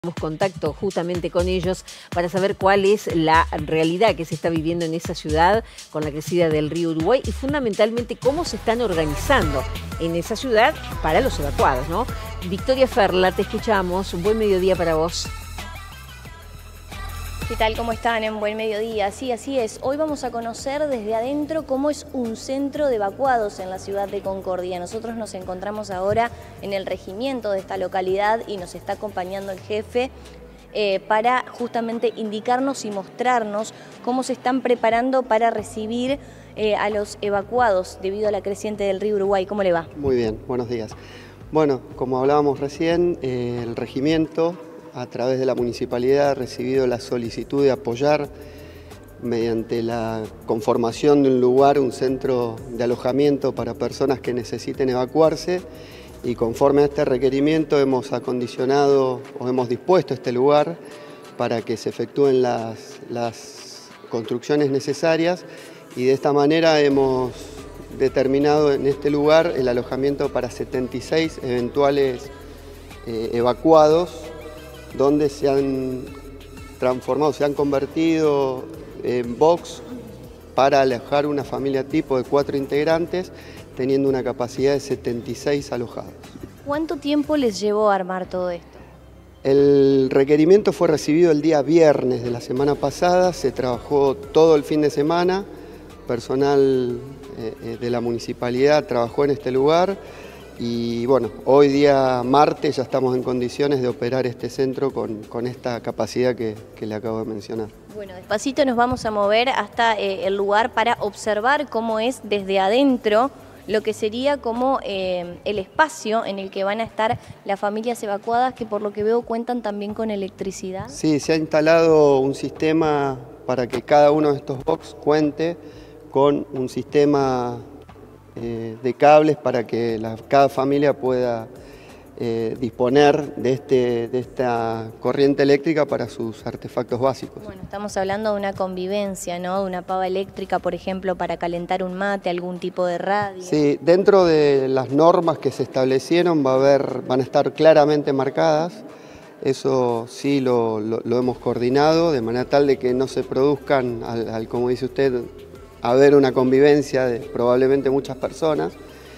Contacto justamente con ellos para saber cuál es la realidad que se está viviendo en esa ciudad con la crecida del río Uruguay y fundamentalmente cómo se están organizando en esa ciudad para los evacuados, ¿no? Victoria Ferla, te escuchamos. Un buen mediodía para vos. ¿Qué tal? ¿Cómo están? En buen mediodía. Sí, así es. Hoy vamos a conocer desde adentro cómo es un centro de evacuados en la ciudad de Concordia. Nosotros nos encontramos ahora en el regimiento de esta localidad y nos está acompañando el jefe para justamente indicarnos y mostrarnos cómo se están preparando para recibir a los evacuados debido a la creciente del río Uruguay. ¿Cómo le va? Muy bien, buenos días. Bueno, como hablábamos recién, el regimiento a través de la municipalidad ha recibido la solicitud de apoyar mediante la conformación de un lugar, un centro de alojamiento para personas que necesiten evacuarse, y conforme a este requerimiento hemos acondicionado o hemos dispuesto este lugar para que se efectúen las construcciones necesarias, y de esta manera hemos determinado en este lugar el alojamiento para 76 eventuales evacuados, donde se han transformado, se han convertido en box para alojar una familia tipo de 4 integrantes, teniendo una capacidad de 76 alojados. ¿Cuánto tiempo les llevó a armar todo esto? El requerimiento fue recibido el día viernes de la semana pasada, se trabajó todo el fin de semana, personal de la municipalidad trabajó en este lugar. Y bueno, hoy día martes ya estamos en condiciones de operar este centro con esta capacidad que le acabo de mencionar. Bueno, despacito nos vamos a mover hasta el lugar para observar cómo es desde adentro lo que sería como el espacio en el que van a estar las familias evacuadas, que por lo que veo cuentan también con electricidad. Sí, se ha instalado un sistema para que cada uno de estos box cuente con un sistema de cables para que cada familia pueda disponer de esta corriente eléctrica para sus artefactos básicos. Bueno, estamos hablando de una convivencia, ¿no? De una pava eléctrica, por ejemplo, para calentar un mate, algún tipo de radio. Sí, dentro de las normas que se establecieron van a estar claramente marcadas. Eso sí lo hemos coordinado de manera tal de que no se produzcan, como dice usted, haber una convivencia de probablemente muchas personas,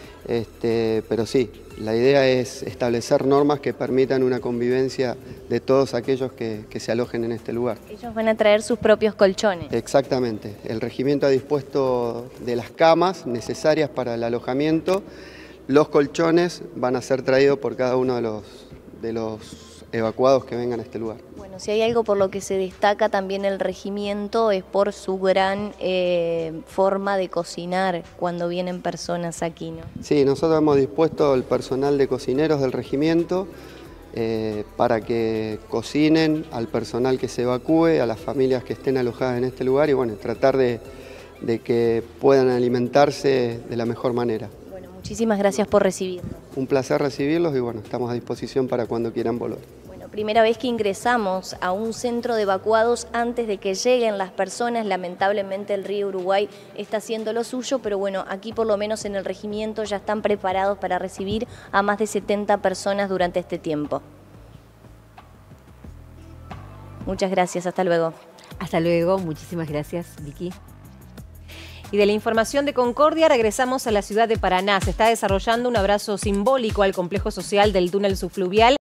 pero sí, la idea es establecer normas que permitan una convivencia de todos aquellos que se alojen en este lugar. Ellos van a traer sus propios colchones. Exactamente, el regimiento ha dispuesto de las camas necesarias para el alojamiento. Los colchones van a ser traídos por cada uno de los evacuados que vengan a este lugar. Bueno, si hay algo por lo que se destaca también el regimiento es por su gran forma de cocinar cuando vienen personas aquí, ¿no? Sí, nosotros hemos dispuesto el personal de cocineros del regimiento para que cocinen al personal que se evacúe, a las familias que estén alojadas en este lugar, y bueno, tratar de que puedan alimentarse de la mejor manera. Bueno, muchísimas gracias por recibirnos. Un placer recibirlos y bueno, estamos a disposición para cuando quieran volver. Primera vez que ingresamos a un centro de evacuados antes de que lleguen las personas. Lamentablemente el río Uruguay está haciendo lo suyo, pero bueno, aquí por lo menos en el regimiento ya están preparados para recibir a más de 70 personas durante este tiempo. Muchas gracias, hasta luego. Hasta luego, muchísimas gracias, Vicky. Y de la información de Concordia regresamos a la ciudad de Paraná. Se está desarrollando un abrazo simbólico al complejo social del túnel subfluvial.